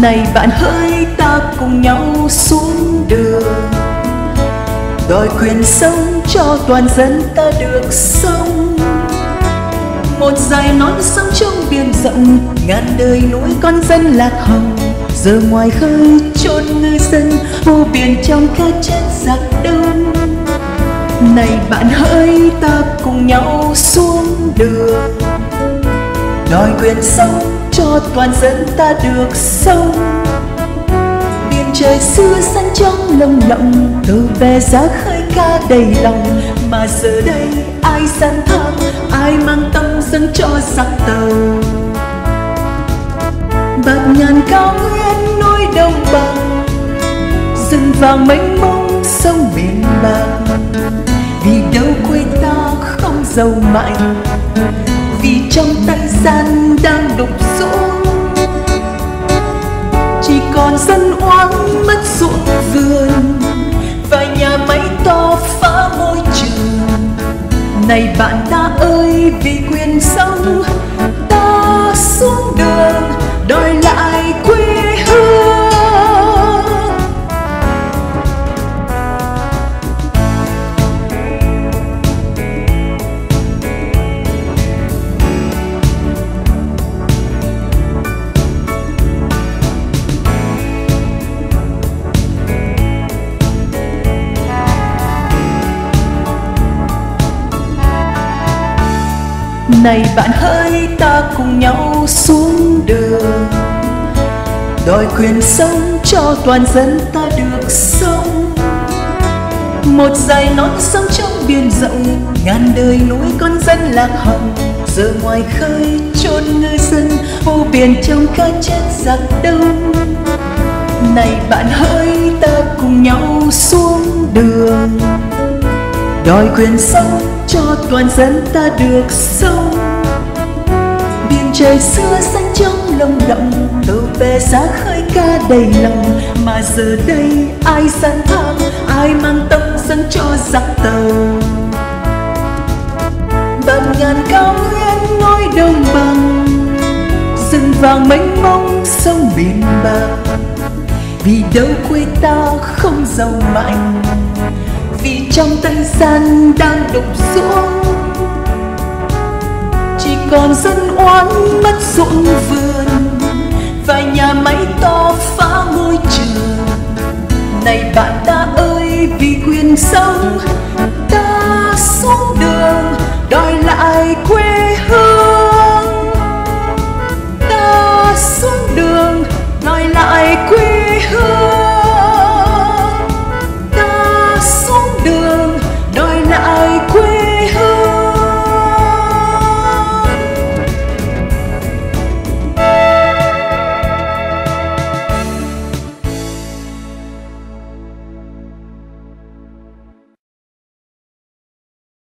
Này bạn hỡi, ta cùng nhau xuống đường, đòi quyền sống cho toàn dân ta được sống. Một dải non sông trong biển rộng, ngàn đời núi con dân lạc hồng. Giờ ngoài khơi chốn ngư dân, vô biển trong cái chết giặc đông. Này bạn hỡi, ta cùng nhau xuống đường, đòi quyền sống cho toàn dân ta được sống. Biển trời xưa xanh trong lồng lộng, tàu bè ra khơi ca đầy lòng. Mà giờ đây ai gian thang, ai mang tâm dâng cho giặc tàu. Bạt ngàn cao nguyên núi đồng bằng, rừng vàng mênh mông sông biển bạc. Vì đâu quê ta không giàu mạnh, vì trong tay gian đang đục xuống. Chỉ còn dân oán mất ruộng vườn, và nhà máy to phá môi trường. Này bạn ta ơi, vì quyền sống ta xuống đường, đòi lại quê hương. Này bạn hỡi, ta cùng nhau xuống đường, đòi quyền sống cho toàn dân ta được sống. Một dải non sông trong biển rộng, ngàn đời núi con dân lạc hồng. Giờ ngoài khơi chốn ngư dân, vô biển trong cái chết giặc đông. Này bạn hỡi, ta cùng nhau xuống đường, đòi quyền sống cho toàn dân ta được sống. Biển trời xưa xanh trong lồng lộng, tàu bè ra khơi ca đầy lòng. Mà giờ đây ai gian thang, ai mang tâm dâng cho giặc tàu. Bạt ngàn cao nguyên núi đồng bằng, rừng vàng mênh mông sông biển bạc. Vì đâu quê ta không giàu mạnh, vì trong tay gian đang đục xuống. Chỉ còn dân oán mất ruộng vườn, và nhà máy to phá môi trường. Này bạn ta ơi, vì quyền sống